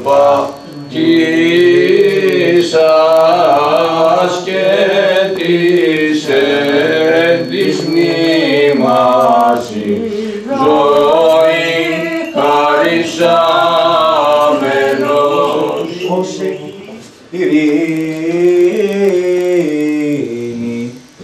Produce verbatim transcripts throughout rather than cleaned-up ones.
πακίσας και της εν της μνήμας ζωή χαρισάμενος. Όσε ειρήνη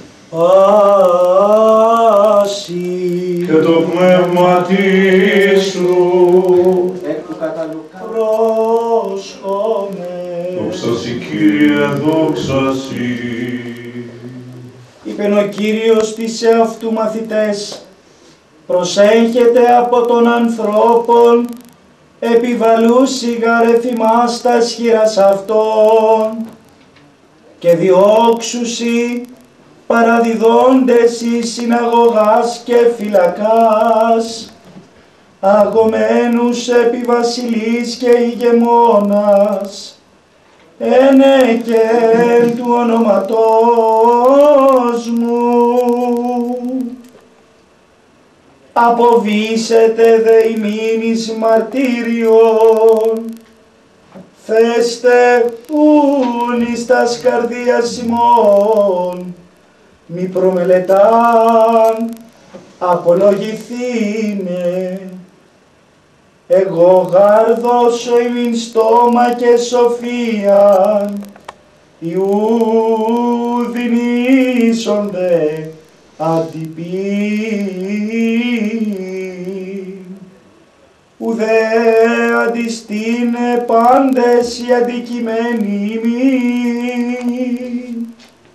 άση και το πνεύμα σου εκ του κατά Λουκά πρόσχομαι. Δόξα σοι, Κύριε, δόξα σοι. Είπεν ο Κύριος της εαυτού μαθητές, προσέχετε από των ανθρώπων, επιβαλούσι γαρεθυμάς τα σχήρας αυτών, και διώξουσι παραδιδόντες εις συναγωγάς και φυλακάς, αγωμένους επί βασιλείς και ηγεμόνας, ένε και εν του ονοματός μου. Αποβήσετε δε ημίν εις μαρτύριον, θέστε ούν εις τας καρδίας ημών, μη προμελετάν, απολογηθήνε. Εγώ γάρ δώσω ημίν στόμα και σοφίαν, ιού δυνήσονται αντιπίν, ουδέ αντιστήνε πάντες οι αντικειμένοι ημίν.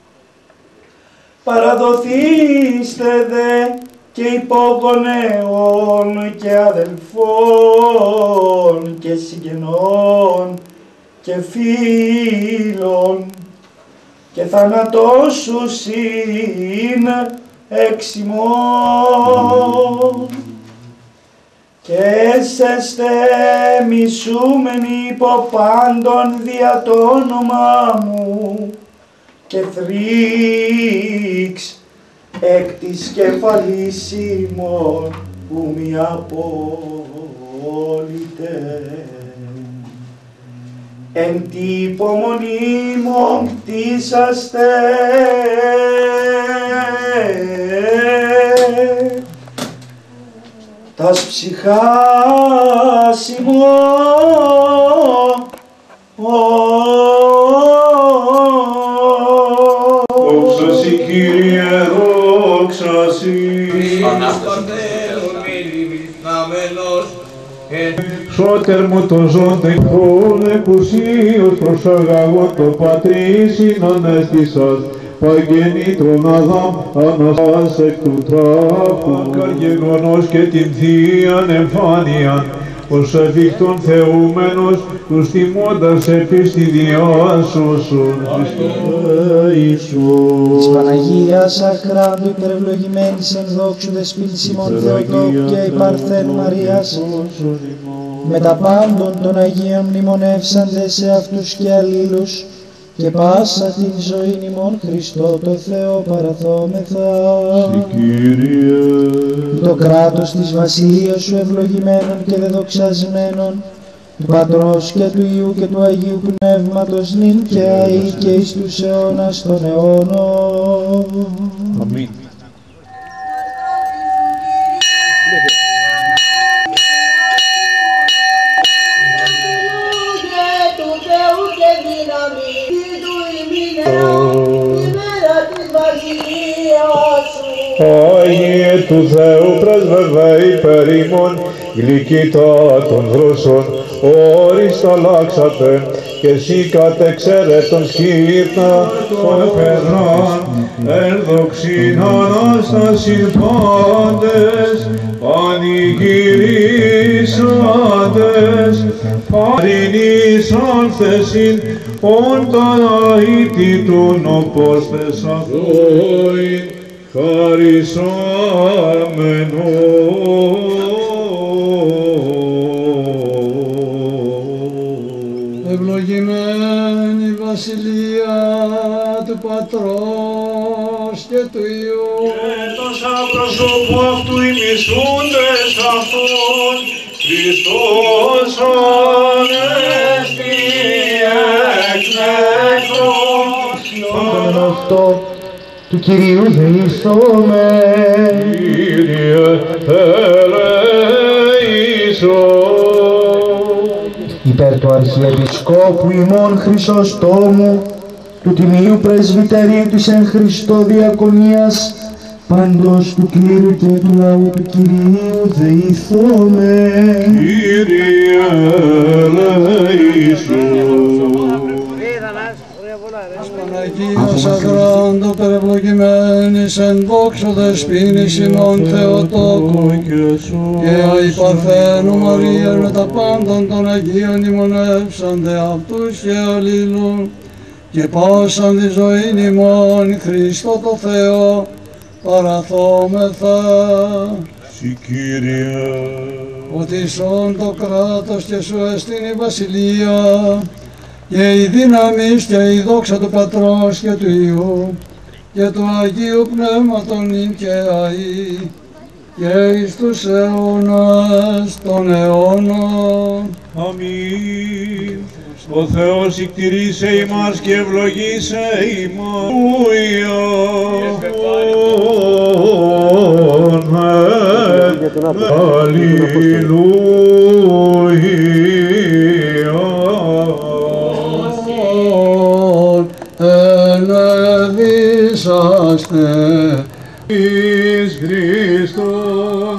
Παραδοθήστε δε και υπόγονεων και αδελφών και συγγενών και φίλων, και θανατώσους είναι εξ ημών. Και έσεστε μισούμενοι υπό πάντων δια το όνομά μου, και θρύξ εκ της κεφαλής ημών που μη απόλυτε. Εν τη υπομονή μου κτίσαστε, τας ψυχάς ημών. Δόξα σοι, Κύριε, δόξα σοι. Σώτερ μου το ζώντεν χρόνο εκουσίως προσαγαγώ το πατρίς συνανέστησας, παγενήτρον Αδάμ αναστάς εκ του τράπου, καργεγονός και την θείαν εμφάνιαν, ως εφικτόν θεούμενος, τους θυμώντας επίστη διάσωσον. Της Παναγίας αχράντου υπερευλογημένης εν δόξου δεσπίλης ημών Θεοτόκου και η Παρθένου Μαρίας, με τα πάντων των Αγίων μνημονεύσαντες σε αυτούς και αλλήλους, και πάσα την ζωή ημών Χριστό το Θεό παραθόμεθα. Το κράτος της βασιλείας σου ευλογημένων και δεδοξασμένων, του Πατρός και του Υιού και του Αγίου Πνεύματος, νυν και αεί και εις τους αιώνας των αιώνων. Αμήν. Άγιε του Θεού πρεσβευέ υπέρ ημών, γλυκύτα των δρόσων, όριστα αλλάξατε, και εσύ κατεξαίρετον σκύρτα των παιδρών, εν δοξήν Ανάστασιν πάντες, πανηγυρίσαντες, παρηνήσαν θεσιν, όνταν αήτητον οπόστες αυτοίν, χαρισάμενο. Ευλογημένη βασιλεία του Πατρός και του Υιού Και τόσα προσώπου αυτού οι μισούντες αυτόν, Χριστός ανέστη. εκ νεκρών. Τον αυτό του Κυρίου δεηθώμε. Κύριε ελέησον. Υπέρ του Αρχιεπισκόπου ημών Χρυσοστόμου, του Τιμίου Πρεσβυτερίου της εν Χριστώ Διακονίας, πάντως του κλήρου και του λαού του Κυρίου δεηθώμε. Κύριε ελέησον. Παναγίας Αγράντο περιευλογημένης εν δόξο δεσποίνης ημών Θεοτόκου και αι Παρθένου Μαρία με τα πάντων των Αγίων ημωνεύσαντε αυτούς και αλλήλουν και πάσαν τη ζωήν ημών Χριστό το Θεό παραθόμεθα. Συ Κύριε. Ότι σών το κράτος και σου εστίν η βασιλεία και η δύναμις και η δόξα του Πατρός και του Υιού και του Αγίου Πνεύματον νυν και αεί και εις τους αιώνας των αιώνων. Αμήν. Ο Θεός εκτηρήσε ημάς και ευλογήσε ημάς. Ενεδίσαστε εις Χριστόν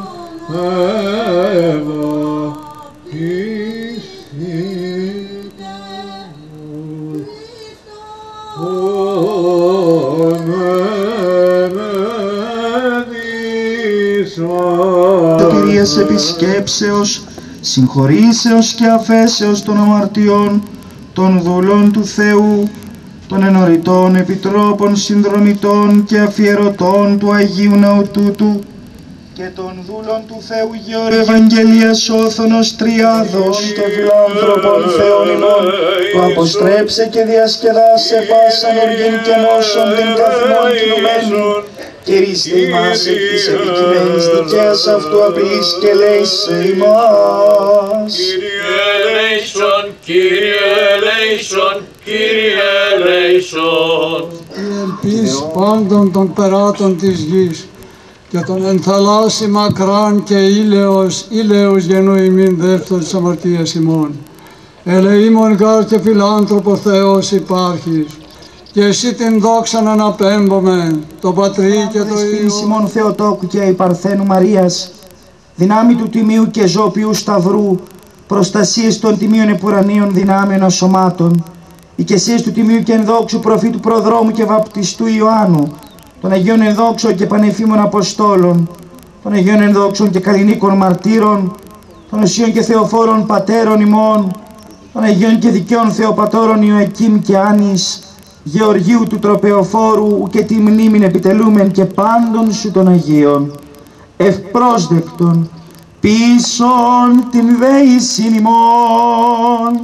Κυρίας επισκέψεως, συγχωρήσεως και αφέσεως των αμαρτιών των δούλων του Θεού, των ενωριτών επιτρόπων, συνδρομητών και αφιερωτών του Αγίου Ναού τούτου και των δούλων του Θεού Γεωργίου Ευαγγελίας Όθωνος Τριάδος και φιλάνθρωπων Θεών ημών, που αποστρέψε και διασκεδάσε πάσαν οργήν και νόσον την καθημών κινουμένη, κηρύστε ημάς εκ της επικειμένης δικαίας αυτού απειλής και λέησε ημάς. Κύριε ελέησον, Κύριε ελέησον, Κύριε ελέησον. Η ελπίς πάντων των περάτων της γης και τον ενθαλάσσι μακράν και ήλαιος, ήλαιος γεννού ημίν δεύτερο της αμαρτίας ημών. Ελεήμων γάρ και φιλάνθρωπο Θεός υπάρχεις, και εσύ την δόξαν αναπέμπομε, το Πατρί και το Υιό. Σιμών Θεοτόκου και η Παρθένου Μαρίας, δυνάμει του Τιμίου και Ζώπιου Σταυρού, προστασίες των Τιμίων Επουρανίων δυνάμεων ασωμάτων, οικεσίες του Τιμίου και ενδόξου προφήτου Προδρόμου και Βαπτιστού Ιωάννου, των Αγίων ενδόξων και πανεφήμων Αποστόλων, των Αγίων ενδόξων και καλλινίκων μαρτύρων, των Οσίων και Θεοφόρων Πατέρων ημών, των Αγίων και Δικαίων Θεοπατώρων Ιωακήμ και Άνης, Γεωργίου του Τροπεοφόρου και τη μνήμην επιτελούμεν και πάντων σου των Αγίων, ευπρόσδεκτον πίσον την δέησιν ημών,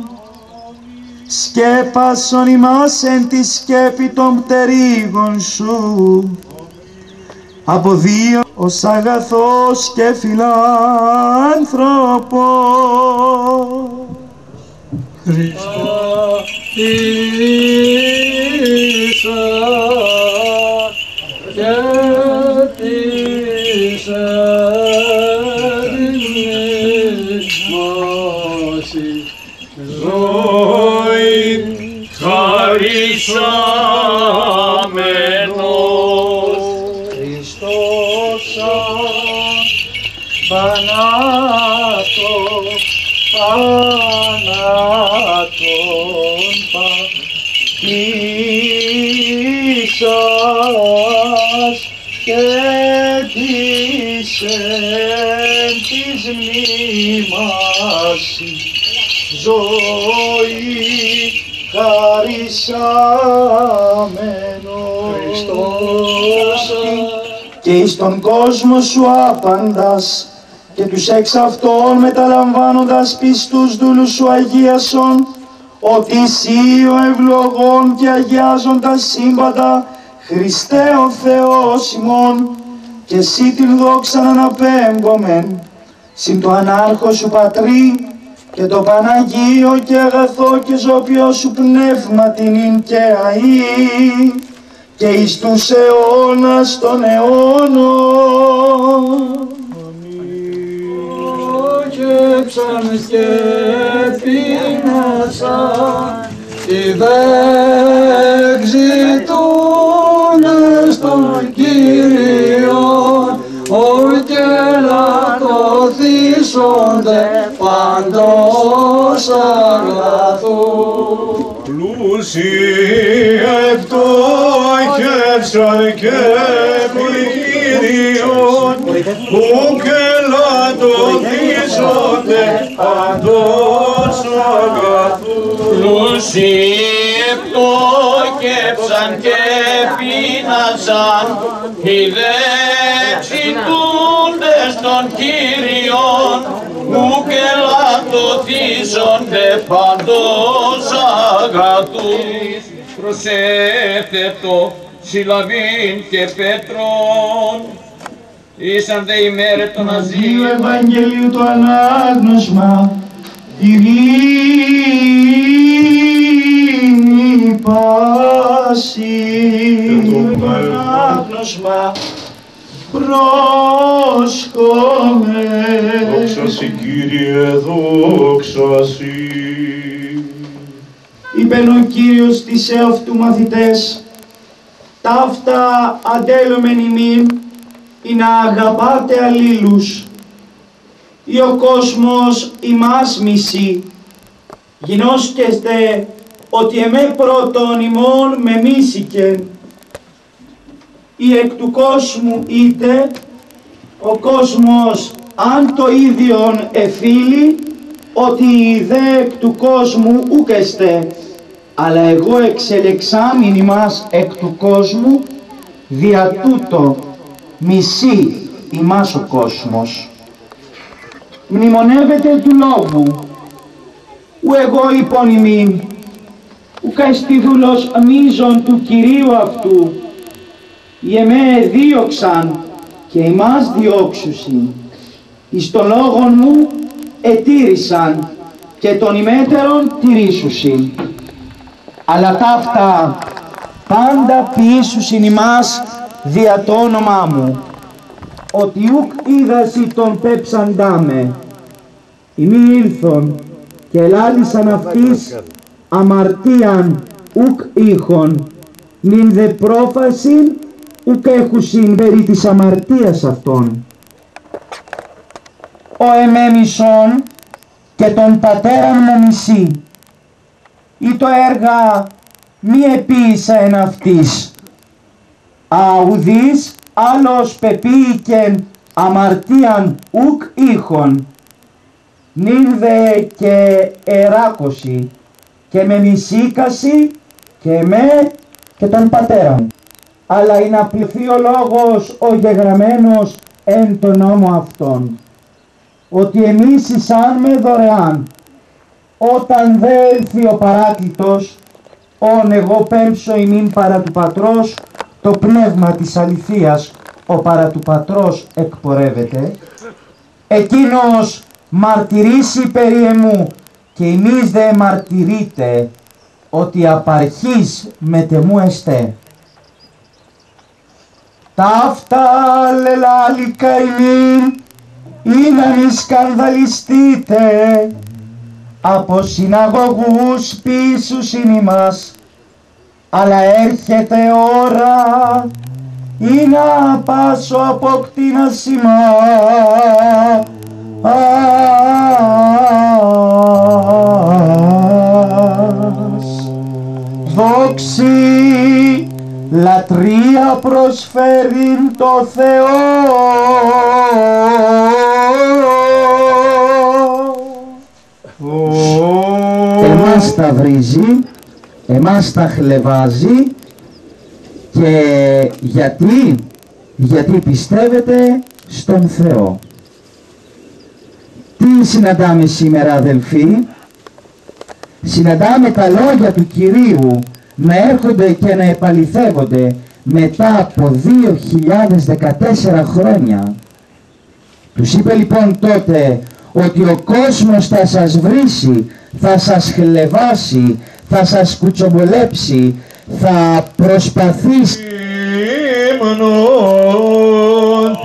σκέπασον ημάς εν τη σκέπη των πτερίγων σου, από δύο ως αγαθός και φιλάνθρωπο. Χριστό ίσα και της ενίσμαση Ζωήν χαρισάμενος Χριστός θανάτο, θανάτων πατήσας και της εν της μνήμαση ζωή χαρισάμενος Χριστός και εις τον κόσμο σου άπαντας και τους εξ αυτών μεταλαμβάνοντας πιστούς δούλους σου αγίασον, ότι εσύ ο ευλογών και αγιάζοντας σύμπαντα Χριστέ ο Θεός ημών, και εσύ την δόξαν αναπέμπομεν, συν το ανάρχο σου Πατρί και το Παναγίο και αγαθό και ζώπιο σου πνεύμα την ειν και αΐ και εις τους αιώνας των αιώνων. Όκεψαν και πείνασαν οι δε ζητούνες των Κύριων, και λατωθήσονται παντός αγαθού. Πλούσιοι ευτόχευσαν και Κύριον, που και λατωθήσονται παντός αγαθού. Πλούσιοι ευτόχευσαν και πείνασαν οι δε ζητούντες των Κύριων, που και λατωθήσονται παντός αγαθού. Προσέφευτο Συλλαβήν και Πέτρον, ήσαν δε ημέρε των Αγίου Αζίων. Ευαγγελίου το ανάγνωσμα, ειρήνη πάση. Το ανάγνωσμα, πρόσκομε. Δόξα Συ, Κύριε, δόξα Συ. Είπεν ο Κύριος της εαυτού μαθητές, ταύτα αντέλωμεν ημίν, ή να αγαπάτε αλλήλους, ή ο κόσμος ημάς μισεί, γινώσκεστε ότι εμέ πρώτον ημών με μίσηκεν, ή εκ του κόσμου είτε, ο κόσμος αν το ίδιον εφίλει, ότι οι δε εκ του κόσμου ούκεστε, αλλά εγώ εξελεξάμην ημάς εκ του κόσμου, δια τούτο μισεί ημάς ο κόσμος. Μνημονεύεται του λόγου, ου εγώ είπον ημίν, ουκ εστι δούλος μίζων του Κυρίου αυτού, οι εμέ δίωξαν και ημάς διώξουσιν, εις το λόγον μου ετήρησαν και τον ημέτερον τηρήσουσιν. Αλλά ταύτα πάντα ποιήσουσιν ημάς δια το όνομά μου, ότι ουκ είδασι τον πέψαντά με, ημί ήλθον και ελάλησαν αυτής αμαρτίαν ουκ είχον, νυν δε πρόφασιν ουκ έχουσιν περί της αμαρτίας αυτών. Ο εμέμισον και τον πατέραν μου μισή, ή το έργα μη επίησα εν αυτής, αουδής άλλος πεποίηκεν αμαρτίαν ουκ είχον, νυν δε και εράκωση και με μισήκαση και με και τον πατέρα μου. Αλλά είναι απληθεί ο λόγος ο γεγραμμένος εν τον νόμο αυτόν, ότι εμείς εισάν με δωρεάν, όταν δε έλθει ο παράκλητος, όν εγώ πέμψω ημίν παρά του Πατρός, το πνεύμα της αληθείας, ο παρά του Πατρός εκπορεύεται, εκείνος μαρτυρήσει περί εμού, και εμείς δε μαρτυρείτε, ότι απαρχής μετεμού εστέ. Ταύτα λελάλικα ημίν, ή να μη σκανδαλιστείτε, από συναγωγούς πίσους είναι ημάς, αλλά έρχεται ώρα, ή να πάσω αποκτήνας ημάς. Δόξη λατρεία προσφέρει το Θεό. Εμάς τα βρίζει, εμάς τα χλεβάζει, και γιατί, γιατί πιστεύετε στον Θεό. Τι συναντάμε σήμερα, αδελφοί? Συναντάμε τα λόγια του Κυρίου να έρχονται και να επαληθεύονται μετά από δύο χιλιάδες δεκατέσσερα χρόνια. Τους είπε λοιπόν τότε ότι ο κόσμος θα σας βρίσει, θα σας χλεβάσει, θα σας κουτσομπολέψει, θα προσπαθήσει ύμνων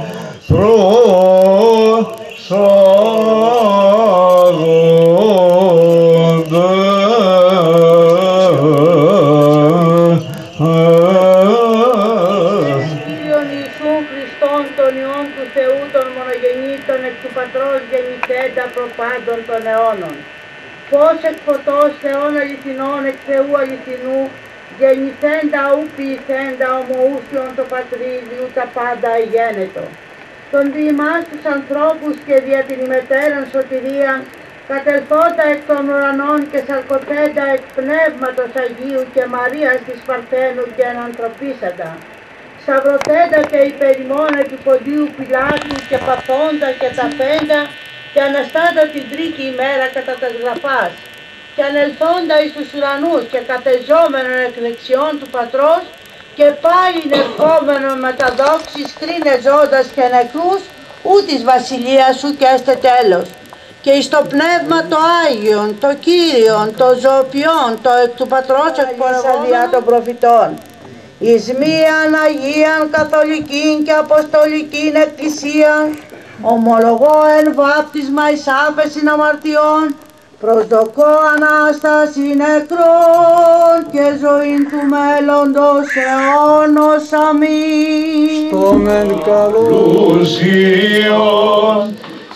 προπάντων των αιώνων. Πώς εκ φωτός Θεών αληθινών εκ Θεού αληθινού, γεννηθέντα ου ποιηθέντα ομοούσιον το πατρίδιου τα πάντα αγένετο. Τον διημάς τους ανθρώπους και δια την ημετέραν σωτηρίαν, κατελθόντα εκ των ουρανών και σαρκωτέντα εκ πνεύματος Αγίου και Μαρίας της Παρθένου και ενανθρωπίσαντα. Σταυρωθέντα και υπερημών επί ποντίου Πιλάτου και παθόντα και ταφέντα και αναστάντα την τρίτη ημέρα κατά τας γραφάς και ανελθόντα εις τους ουρανούς και κατεζόμενον εκ δεξιών του Πατρός και πάλιν ερχόμενον με τα δόξης κρίνε ζώντας και νεκρούς ού της βασιλείας σου και έστε τέλος. Και εις το πνεύμα το Άγιον, το Κύριον, το ζωοποιόν, το εκ του Πατρός εκπορευόμενον των προφητών, εις μίαν Αγίαν Καθολικήν και Αποστολικήν Εκκλησίαν, ομολογώ εν βάπτισμα εις άφεσιν αμαρτιών, προσδοκώ Ανάσταση νεκρών και ζωήν του μέλλοντος αιώνος. Αμήν. Στο μεν καλό Λουσίον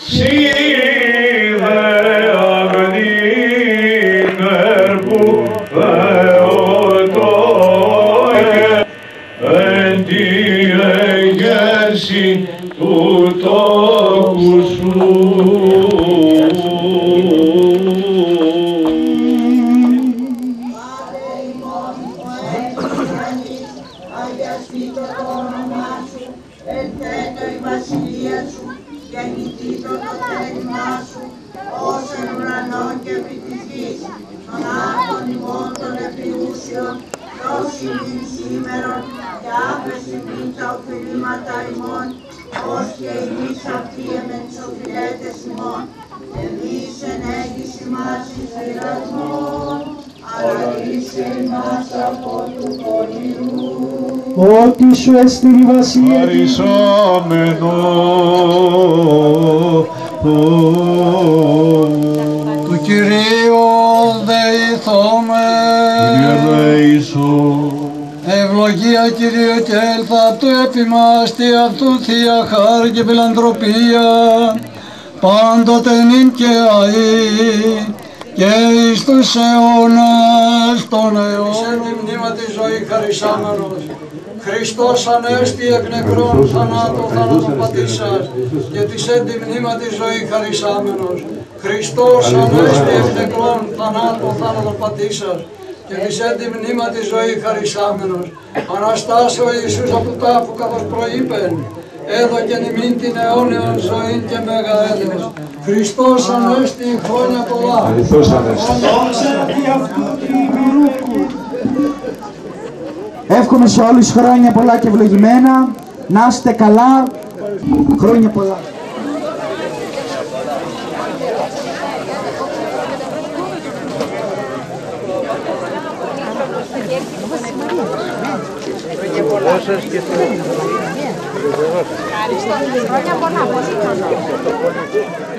σίδε αγνήν ερπού Θεοτόκε εν τη εγέρση του τόπου σου. Αγιαστήτω το όνομά σου, ελθέτω η βασιλεία σου, γεννηθήτω το θέλημά σου, ως εν ουρανών και επί της γης, των άρτων ημών των επιούσιων, δώσει την σήμερον και άφεση μην τα οφειλήματα ημών, ως και εμείς αυτοί εμεν τους οφειλέτες ημών, εμείς εν έγγυση μας εις πειρασμόν, αλλά ρίσε ημάς από του πονηρού. ότι σου εστιν η βασιλεία Χαρισάμενο του Κυρίου δεηθόμεν. Ευλογία Κυρίου και έλθα αυτού επί μας, τι αυτού θεία χάρη και φιλανθρωπία, πάντοτε νυν και αεί, και εις τους αιώνας των αιώνων. Σε τη μνήμα τη ζωή χαρισάμενος, Χριστός ανέστη εκ νεκρών θανάτου θάνατο πατήσας, και της εν τη μνήμα τη ζωή χαρισάμενος, Χριστός ανέστη εκ νεκρών θανάτου θάνατο πατήσας, και της εν τη μνήμα τη ζωή χαρισάμενος, Αναστάσεω Ιησούς από του τάφου καθώς προείπεν, έδωκεν ημίν την αιώνιον ζωήν και μεγαέλεος. Χριστός ανέστη χρόνια πολλά. Χριστός ανέστη. Εύχομαι σε όλους χρόνια πολλά και ευλογημένα, να είστε καλά, χρόνια πολλά. Χρόνια πολλά, πολύ καλά.